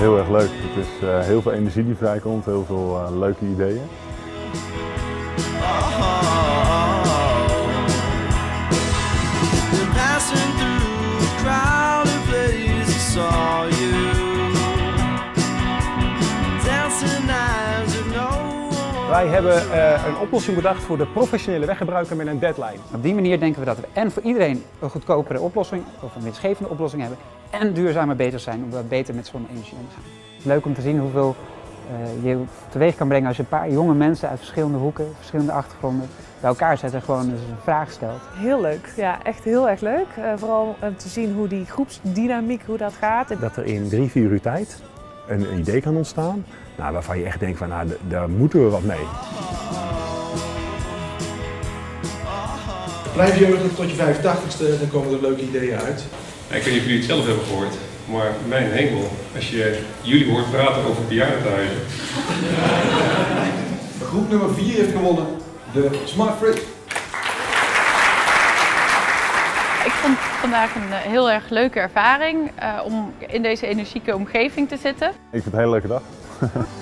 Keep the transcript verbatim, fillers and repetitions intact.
heel erg leuk. Het is uh, heel veel energie die vrijkomt, heel veel uh, leuke ideeën. Wij hebben uh, een oplossing bedacht voor de professionele weggebruiker met een deadline. Op die manier denken we dat we en voor iedereen een goedkopere oplossing of een winstgevende oplossing hebben en duurzamer bezig zijn omdat we beter met zonne-energie omgaan. Het is leuk om te zien hoeveel uh, je teweeg kan brengen als je een paar jonge mensen uit verschillende hoeken, verschillende achtergronden bij elkaar zet en gewoon eens een vraag stelt. Heel leuk, ja, echt heel erg leuk. Uh, vooral om te zien hoe die groepsdynamiek, hoe dat gaat. Dat er in drie, vier uur tijd een idee kan ontstaan, nou, waarvan je echt denkt van, nou, daar moeten we wat mee. Blijf jeugdig tot je vijfentachtigste, dan komen er leuke ideeën uit. Ja, ik weet niet of jullie het zelf hebben gehoord, maar mijn hemel, als je jullie hoort praten over bejaardentehuizen. Groep nummer vier heeft gewonnen, de Smart Fridge. Ik vond het vandaag een heel erg leuke ervaring uh, om in deze energieke omgeving te zitten. Ik vind het een hele leuke dag.